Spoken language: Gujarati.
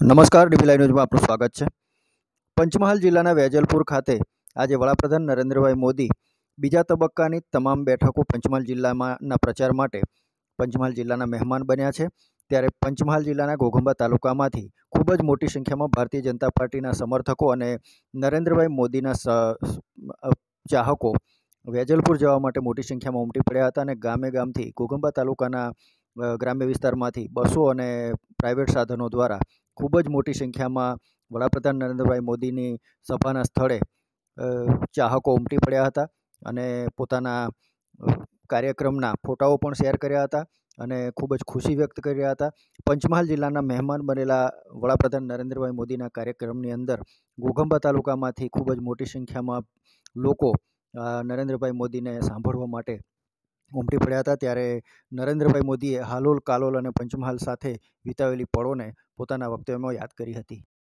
નમસ્કાર, ડીબી લાઈવ ન્યૂઝમાં આપનું સ્વાગત છે। પંચમહાલ જિલ્લાના વેજલપુર ખાતે આજે વડાપ્રધાન નરેન્દ્રભાઈ મોદી બીજા તબક્કાની તમામ બેઠકો પંચમહાલ જિલ્લામાંના પ્રચાર માટે પંચમહાલ જિલ્લાના મહેમાન બન્યા છે। ત્યારે પંચમહાલ જિલ્લાના ઘોઘંબા તાલુકામાંથી ખૂબ જ મોટી સંખ્યામાં ભારતીય જનતા પાર્ટીના સમર્થકો અને નરેન્દ્રભાઈ મોદીના ચાહકો વેજલપુર જવા માટે મોટી સંખ્યામાં ઉમટી પડ્યા હતા અને ગામે ગામથી ઘોઘંબા તાલુકાના ગ્રામ્ય વિસ્તારમાંથી બસો અને પ્રાઇવેટ સાધનો દ્વારા ખૂબ જ મોટી સંખ્યામાં વડાપ્રધાન નરેન્દ્રભાઈ મોદીની સભાના સ્થળે ચાહકો ઉમટી પડ્યા હતા અને પોતાના કાર્યક્રમના ફોટાઓ પણ શેર કર્યા હતા અને ખૂબ જ ખુશી વ્યક્ત કર્યા હતા। પંચમહાલ જિલ્લાના મહેમાન બનેલા વડાપ્રધાન નરેન્દ્રભાઈ મોદીના કાર્યક્રમની અંદર ઘોઘંબા તાલુકામાંથી ખૂબ જ મોટી સંખ્યામાં લોકો નરેન્દ્રભાઈ મોદીને સાંભળવા માટે ઉમટી પડ્યા હતા। ત્યારે નરેન્દ્રભાઈ મોદીએ હાલોલ, કાલોલ અને પંચમહાલ સાથે વિતાવેલી પળોને પોતાના વક્તવ્યમાં યાદ કરી હતી।